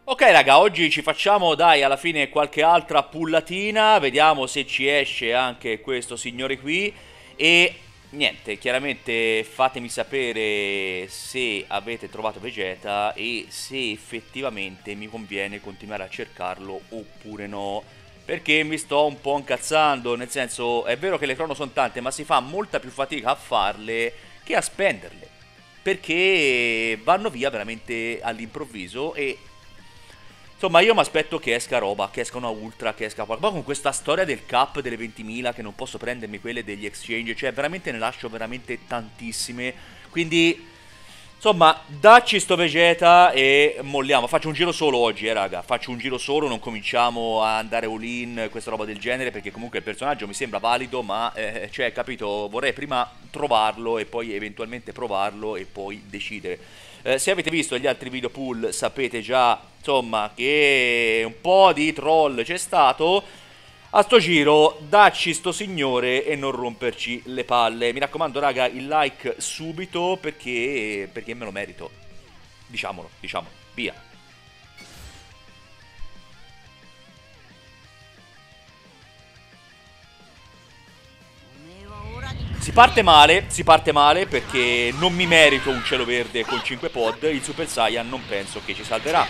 Ok raga, oggi ci facciamo, dai, alla fine qualche altra pullatina, vediamo se ci esce anche questo signore qui e niente, chiaramente fatemi sapere se avete trovato Vegeta e se effettivamente mi conviene continuare a cercarlo oppure no, perché mi sto un po' incazzando, nel senso è vero che le crono sono tante, ma si fa molta più fatica a farle che a spenderle, perché vanno via veramente all'improvviso e insomma, io mi aspetto che esca roba, che esca una ultra, che esca qualcosa. Poi con questa storia del cap delle 20.000, che non posso prendermi quelle degli exchange, cioè veramente ne lascio veramente tantissime. Quindi, insomma, dacci sto Vegeta e molliamo. Faccio un giro solo oggi, raga. Faccio un giro solo, non cominciamo a andare all-in, questa roba del genere, perché comunque il personaggio mi sembra valido, ma, cioè, capito, vorrei prima trovarlo e poi eventualmente provarlo e poi decidere. Se avete visto gli altri video pool sapete già, insomma, che un po' di troll c'è stato. A sto giro, dacci sto signore e non romperci le palle. Mi raccomando, raga, il like subito perché me lo merito. Diciamolo, diciamolo. Via. Si parte male perché non mi merito un cielo verde con 5 pod. Il Super Saiyan non penso che ci salverà.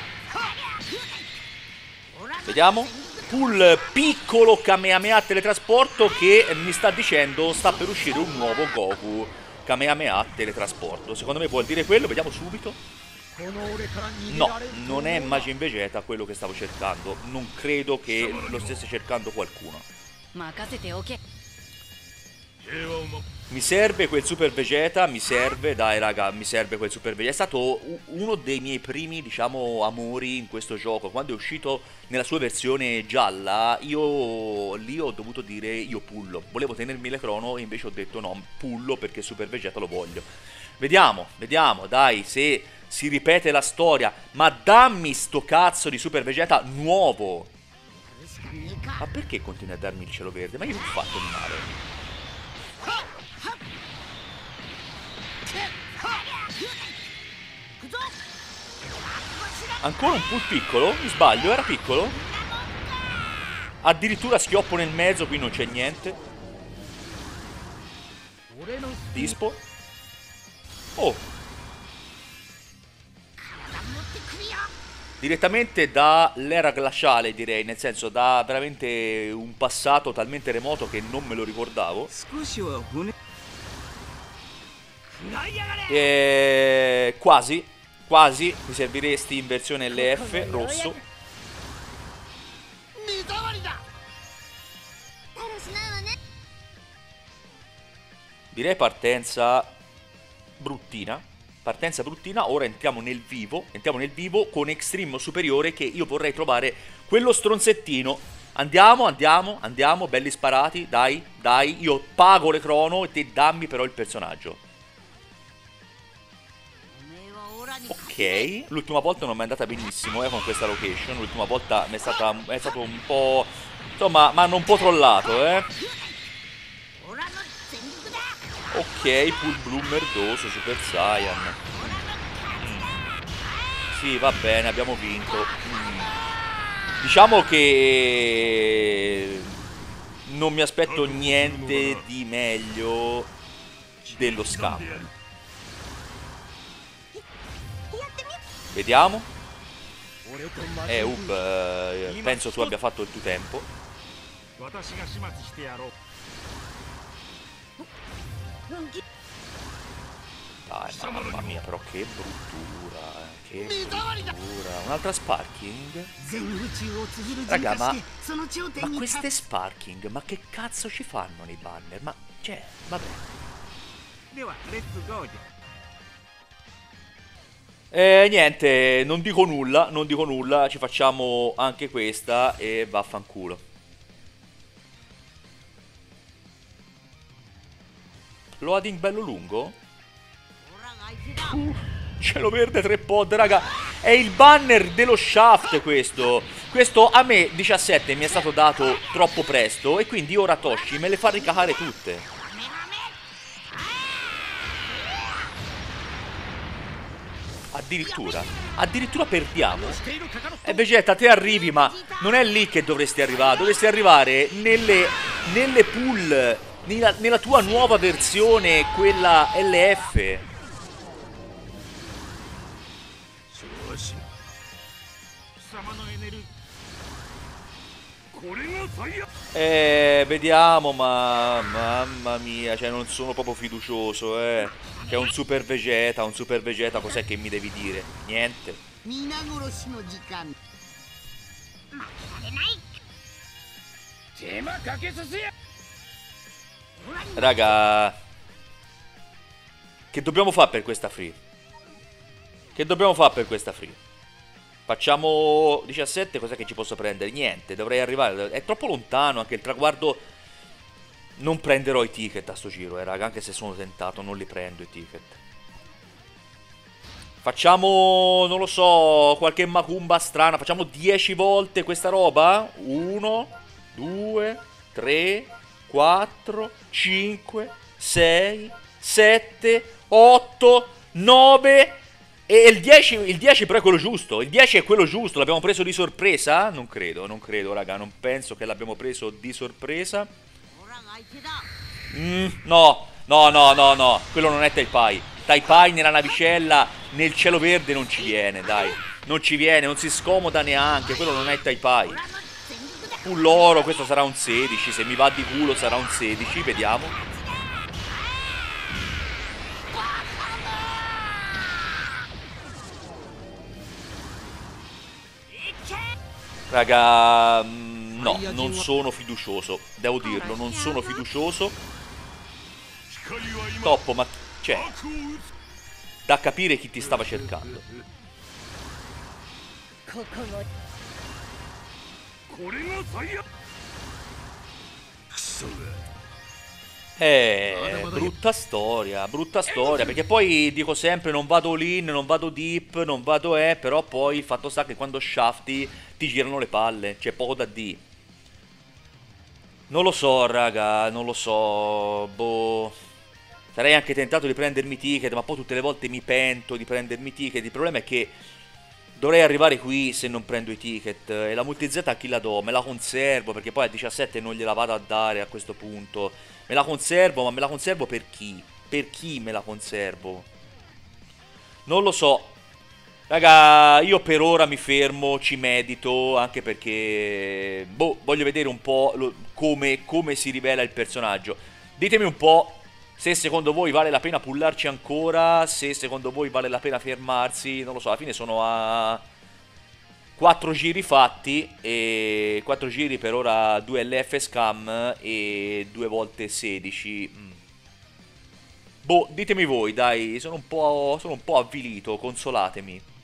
Vediamo. Pool piccolo Kamehameha teletrasporto che mi sta dicendo sta per uscire un nuovo Goku Kamehameha teletrasporto. Secondo me vuol dire quello, vediamo subito. No, non è Majin Vegeta quello che stavo cercando. Non credo che lo stesse cercando qualcuno. Mi serve quel Super Vegeta, mi serve, dai raga, mi serve quel Super Vegeta. È stato uno dei miei primi, diciamo, amori in questo gioco. Quando è uscito nella sua versione gialla, io lì ho dovuto dire io pullo. Volevo tenermi le crono e invece ho detto no, pullo perché Super Vegeta lo voglio. Vediamo, vediamo, dai, se si ripete la storia. Ma dammi sto cazzo di Super Vegeta nuovo. Ma perché continui a darmi il cielo verde? Ma io non ho fatto di male. Ancora un pool piccolo? Mi sbaglio? Era piccolo? Addirittura schioppo nel mezzo, qui non c'è niente. Dispo. Oh. Direttamente dall'era glaciale, direi, nel senso da veramente un passato talmente remoto che non me lo ricordavo. Quasi, quasi, mi serviresti in versione LF, rosso. Direi partenza bruttina. Partenza bruttina, ora entriamo nel vivo con Extreme superiore che io vorrei trovare quello stronzettino. Andiamo, andiamo, andiamo, belli sparati, dai, dai, io pago le crono e te dammi però il personaggio. Ok, l'ultima volta non mi è andata benissimo con questa location, l'ultima volta è stato un po'... insomma, mi hanno un po' trollato, Ok, Pool Blue merdoso, Super Saiyan. Sì, va bene, abbiamo vinto. Diciamo che non mi aspetto niente di meglio dello scam. Vediamo. Penso tu abbia fatto il tuo tempo. Dai, mamma mia, però che bruttura, che bruttura. Un'altra Sparking? Raga, ma queste Sparking, ma che cazzo ci fanno nei banner? Ma, cioè, vabbè. Niente, non dico nulla, non dico nulla, ci facciamo anche questa e vaffanculo. Loading bello lungo? Cielo verde 3 pod, raga. È il banner dello Shaft questo. Questo a me 17 mi è stato dato troppo presto e quindi ora Toshi me le fa ricacare tutte. Addirittura? Addirittura perdiamo? E Vegeta, te arrivi, ma non è lì che dovresti arrivare. Dovresti arrivare nelle pool, nella tua nuova versione, quella LF. Vediamo, ma mamma mia, cioè non sono proprio fiducioso, eh. C'è un Super Vegeta, cos'è che mi devi dire? Niente. Raga, che dobbiamo fare per questa free? Che dobbiamo fare per questa free? Facciamo 17, cos'è che ci posso prendere? Niente, dovrei arrivare. È troppo lontano anche il traguardo. Non prenderò i ticket a sto giro, raga, anche se sono tentato, non li prendo i ticket. Facciamo, non lo so, qualche macumba strana. Facciamo 10 volte questa roba? 1, 2, 3, 4, 5, 6, 7, 8, 9... E il 10 però è quello giusto. Il 10 è quello giusto. L'abbiamo preso di sorpresa? Non credo, raga. Non penso che l'abbiamo preso di sorpresa. No. Quello non è Taipai. Taipai nella navicella, nel cielo verde non ci viene, dai. Non ci viene, non si scomoda neanche. Quello non è Taipai. Pulloro, questo sarà un 16. Se mi va di culo sarà un 16. Vediamo. Raga, no, non sono fiducioso, devo dirlo, non sono fiducioso. Toppo, ma cioè, da capire chi ti stava cercando. Brutta storia, perché poi dico sempre non vado all-in, non vado deep, non vado però poi il fatto sta che quando shafti ti girano le palle, c'è poco da dire. Non lo so, raga, non lo so, boh. Sarei anche tentato di prendermi ticket, ma poi tutte le volte mi pento di prendermi ticket. Il problema è che dovrei arrivare qui se non prendo i ticket. E la multi-Z a chi la do? Me la conservo, perché poi a 17 non gliela vado a dare a questo punto. Me la conservo, ma me la conservo per chi? Per chi me la conservo? Non lo so. Raga, io per ora mi fermo, ci medito, anche perché boh, voglio vedere un po' come si rivela il personaggio. Ditemi un po' se secondo voi vale la pena pullarci ancora, se secondo voi vale la pena fermarsi, non lo so, alla fine sono a 4 giri fatti, e 4 giri per ora 2 LF scam e 2 volte 16. Boh, ditemi voi, dai, sono un po' avvilito, consolatemi.